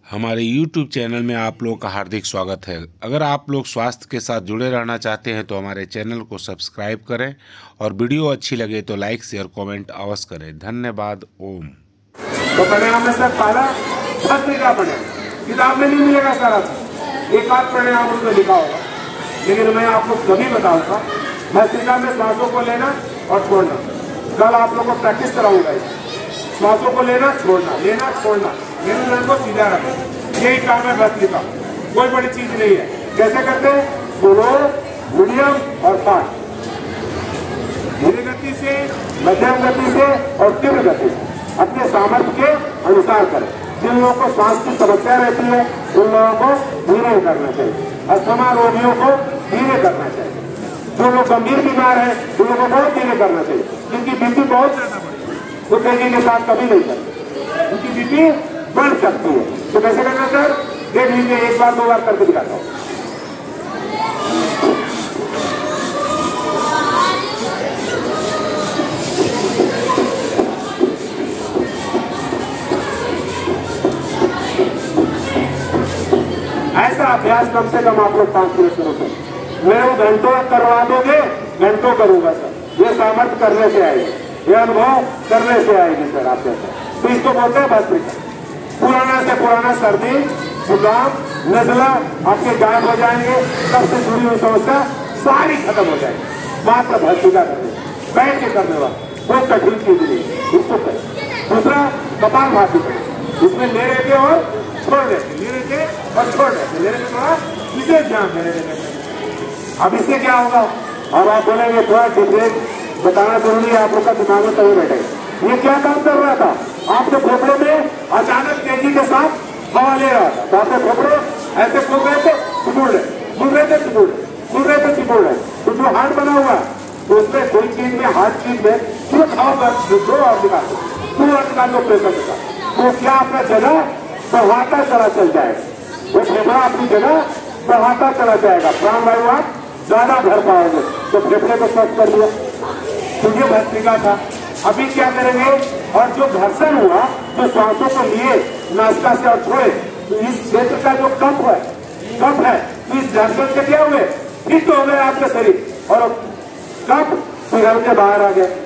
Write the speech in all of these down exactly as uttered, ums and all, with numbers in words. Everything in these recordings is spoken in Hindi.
हमारे यूट्यूब चैनल में आप लोगों का हार्दिक स्वागत है। अगर आप लोग स्वास्थ्य के साथ जुड़े रहना चाहते हैं तो हमारे चैनल को सब्सक्राइब करें और वीडियो अच्छी लगे तो लाइक शेयर कमेंट अवश्य करें। धन्यवाद। ओम। तो प्राणायाम में सर पहला भस्त्रिका प्राणायाम किताब में नहीं मिलेगा सारा, एक आध प्राणायाम उसमें लिखा होगा, लेकिन मैं आपको सभी बताऊंगा। भस्त्रिका में सांसों को लेना और छोड़ना, कल आप लोग को प्रैक्टिस कराऊंगा। सांसों को लेना छोड़ना, लेना छोड़ना, मेरुदंड को सीधा रखें, यही काम है भस्त्रिका, कोई बड़ी चीज नहीं है। कैसे करते हैं? स्लो, मीडियम और फास्ट, धीरे गति से, मध्यम गति से और तीव्र गति से अपने सामर्थ्य के अनुसार करें। जिन लोगों को सांस की समस्या रहती है उन लोगों को धीरे करना चाहिए, अस्थमा रोगियों को धीरे करना चाहिए, जो लोग गंभीर बीमार है उन लोगों को बहुत धीरे करना चाहिए, जिनकी बीपी बहुत ज्यादा बढ़ी वो तेजी के साथ कभी नहीं करते, उनकी बीपी बढ़ सकती है। तो कैसे करना सर? देख लीजिए, एक बार दो बार करके दिखाता हूँ। ऐसा अभ्यास कम से कम आप लोग पांच मिनट शुरू करें। मैं वो घंटों करवा दोगे, घंटों करूंगा सर। ये सामर्थ्य करने से आएगी, ये अनुभव करने से आएगी सर। आप जैसे तो इसको बोलते हैं भस्त्रिका। पुराना से पुराना सर्दी, जुकाम, नजला आपके गायब हो जाएंगे, तब से जुड़ी हुई समस्या सारी खत्म हो जाएगी। मात्र भस्त्रिका करने, बैठ के करने वाला कोई कठिन चीज नहीं, इसको करें। दूसरा कपालभाति करें, इसमें ले रहे थे और छोड़ देते, ले रहे थे और छोड़ देते, ले रहे थे थोड़ा विशेष ध्यान दे रहे थे। अब इससे क्या होगा? और आप बोलेंगे थोड़ा डिटेल बताना जरूरी है, आप लोग का दिमाग में तभी बैठेगा। ये क्या काम कर रहा था? आपके फेफड़े में अचानक तेजी के साथ हवा ले रहा था, तो आपके फेफड़े ऐसे खुल रहे थे, सिकुड़ रहे, खुल रहे थे, सिकुड़ रहे, खुल रहे थे, सिकुड़ रहे। तो जो हार्ट बना हुआ है तो उसमें कोई चीज में, हार्ट चीज में तुरंत हवा कर दो और निकाल दो, तुरंत निकाल दो प्रेशर के साथ। तो क्या अपना जगह बढ़ाता चला चल जाएगा, वो फेफड़ा अपनी जगह बढ़ाता चला जाएगा, प्राणवायु आप ज्यादा भर पाओगे, तो फेफड़े को स्वस्थ कर लिया। तो ये भस्त्रिका था। अभी क्या करेंगे? और जो घर्षण हुआ, जो सांसों को लिए नासिका से और छोड़े, तो इस क्षेत्र का जो कफ है, कफ है, तो इस घर्षण से क्या हुए? फिट हो गए आपका शरीर और कफ पिघल के बाहर आ गया।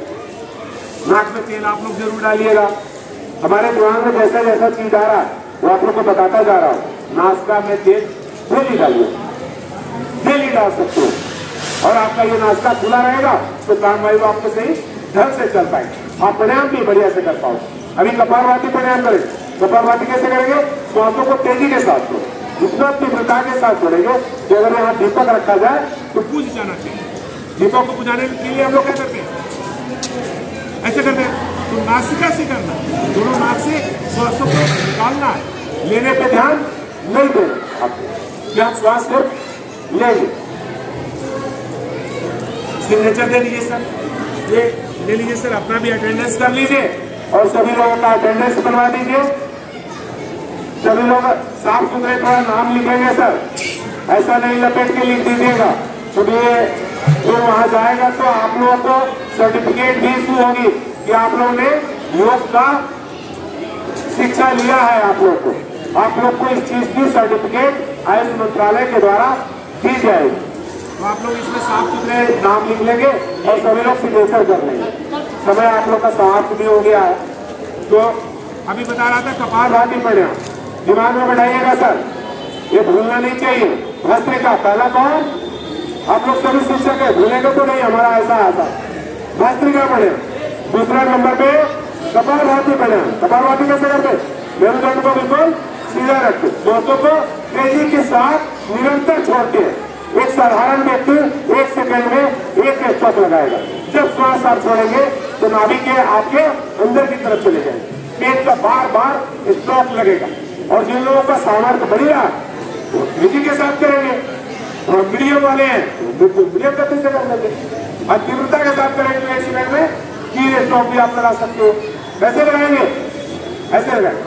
नाक में तेल आप लोग जरूर डालिएगा। हमारे दिमाग में जैसा जैसा चीज आ रहा है वो आप लोग को बताता जा रहा हूँ। नासिका में तेल डेली डालिए, डेली डाल सकते हो, और आपका ये नासिका खुला रहेगा तो प्राणवायु आपको सही ढंग से चल पाएगी, आप प्राणायाम भी बढ़िया से कर पाओ। अभी कपालभाति प्राणायाम करें। कपालभाति कैसे करेंगे? श्वासों को तेजी के साथ छोड़ो, इतना तीव्रता के साथ छोड़ेंगे कि अगर यहाँ दीपक रखा जाए तो बुझ जाना चाहिए। दीपक को बुझाने के लिए हम लोग क्या करते हैं? ऐसे करते हैं। तो नासिका से करना, दोनों नाक से श्वासों को निकालना है, लेने पे ध्यान नहीं देना आपको, क्या श्वास सिर्फ लेंगे। सिग्नेचर दे लीजिए सर, ये ले लीजिए सर, अपना भी अटेंडेंस कर लीजिए और सभी लोगों का अटेंडेंस बनवा दीजिए। सभी लोग साफ सुथरे थोड़ा नाम लिखेंगे सर, ऐसा नहीं लपेट के लिख दीजिएगा, क्योंकि फिर वहां जाएगा तो आप लोगों को सर्टिफिकेट भी इशू होगी कि आप लोगों ने योग का शिक्षा लिया है। आप लोग को आप लोग को इस चीज की सर्टिफिकेट आयुष मंत्रालय के द्वारा दी जाएगी। तो आप लोग इसमें साफ सुथरे नाम लिख लेंगे और सभी लोग सिग्नेचर कर लेंगे। समय आप लोग का समाप्त भी हो गया है। तो अभी बता रहा था कपालभाति प्राणायाम, दिमाग में बैठाइएगा सर, ये भूलना नहीं चाहिए। भस्त्रिका पहला कौन? आप लोग सभी शिक्षक है, भूलेंगे तो नहीं, हमारा ऐसा आता। भस्त्रिका प्राणायाम। दूसरा नंबर पे कपालभाति प्राणायाम। कपालभाति कैसे करते? मेरुदंड को बिल्कुल सीधा रखते, दोस्तों को तेजी के साथ निरंतर छोड़ते हैं। एक साधारण व्यक्ति एक सेकंड में एक स्ट्रोक लगाएगा। जब श्वास आप छोड़ेंगे तो नाभि के आपके अंदर की तरफ चले जाएंगे, पेट का बार बार स्ट्रोक लगेगा। और जिन लोगों का सामर्थ्य बढ़िया वो तेजी के साथ करेंगे, और मीडियम वाले हैं बिल्कुल मीडियम गति से कर लेंगे, और तीव्रता के साथ करेंगे तो एक सेकंड में तीन स्ट्रोक भी आप लगा सकते हो। कैसे लगाएंगे? ऐसे लगाएंगे।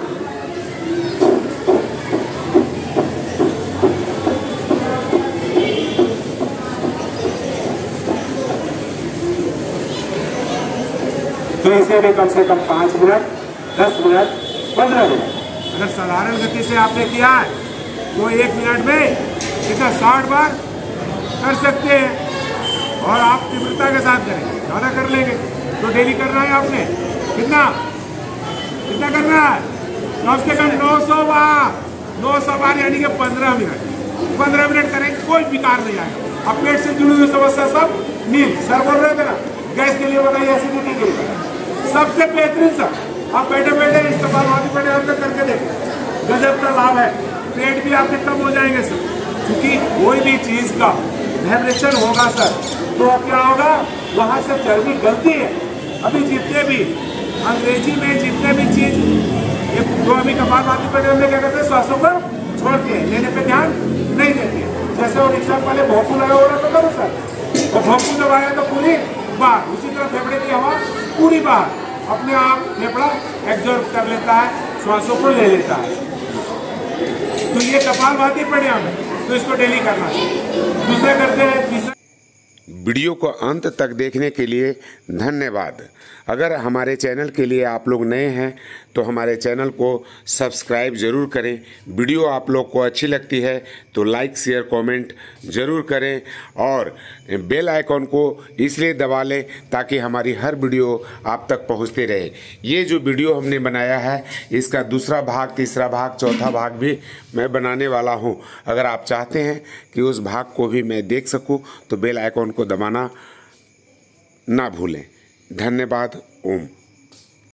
तो इसे भी कम से कम पांच मिनट, दस मिनट, पंद्रह मिनट अगर साधारण गति से आपने किया है तो एक मिनट में कितना साठ बार कर सकते हैं। और आप तीव्रता के साथ करेंगे, ज़्यादा कर लेंगे तो डेली करना है आपने। कितना कितना करना है? कम से कम नौ सौ बार नौ सौ बार यानी कि पंद्रह मिनट पंद्रह मिनट करेंगे, कोई विकार नहीं आएगा। अब पेट से जुड़ी हुई समस्या सब नील। सर बोल रहे थे ना गैस के लिए बताइए, एसिडिटी के लिए सबसे बेहतरीन सर। आप बैठे बैठे इस कपालभाति प्राणायाम करके देखें, गजब का लाभ है। पेट भी आपके कम हो जाएंगे सर, क्योंकि कोई भी चीज का वाइब्रेशन होगा सर तो क्या होगा, वहां से चर्बी गलती है। अभी जितने भी अंग्रेजी में जितने भी चीज ये जो अभी कपालभाति प्राणायाम में क्या करते हैं, श्वासों पर छोड़ते हैं, लेने पे ध्यान नहीं देते। जैसे वो रिक्शा वाले भोंपू लगा हो रहा था सर, और भोंपू जब आया तो पूरी बाहर, उसी तरह फेफड़े की हवा पूरी बाहर अपने आप फेफड़ा एब्जॉर्ब कर लेता है, श्वासों को ले लेता है। तो ये कपालभाति प्राणायाम है, तो इसको डेली करना चाहिए। दूसरा करते हैं तीसरा। वीडियो को अंत तक देखने के लिए धन्यवाद। अगर हमारे चैनल के लिए आप लोग नए हैं तो हमारे चैनल को सब्सक्राइब ज़रूर करें। वीडियो आप लोग को अच्छी लगती है तो लाइक शेयर कमेंट ज़रूर करें, और बेल आइकॉन को इसलिए दबा लें ताकि हमारी हर वीडियो आप तक पहुंचते रहे। ये जो वीडियो हमने बनाया है इसका दूसरा भाग, तीसरा भाग, चौथा भाग भी मैं बनाने वाला हूं। अगर आप चाहते हैं कि उस भाग को भी मैं देख सकूं तो बेल आइकॉन को दबाना ना भूलें। धन्यवाद। ओम।